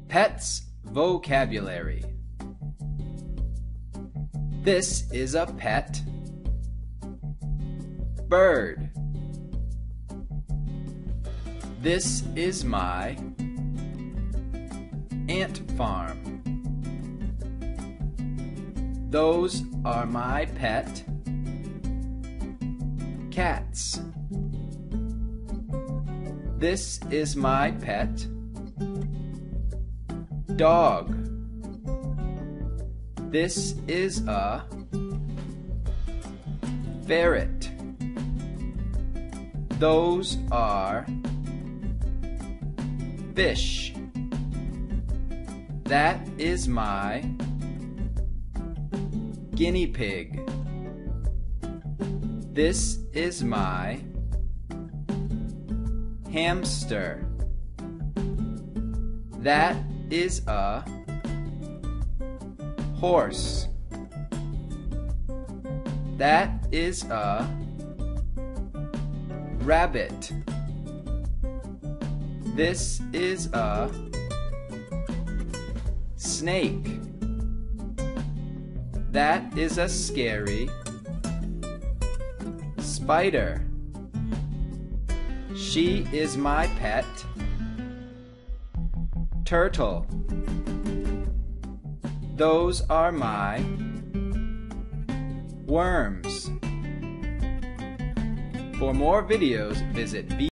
Pets vocabulary. This is a pet bird. This is my ant farm. Those are my pet cats. This is my pet dog. This is a ferret. Those are fish. That is my guinea pig. This is my hamster. That is a horse. That is a rabbit. This is a snake. That is a scary spider. She is my pet turtle. Those are my worms. For more videos, visit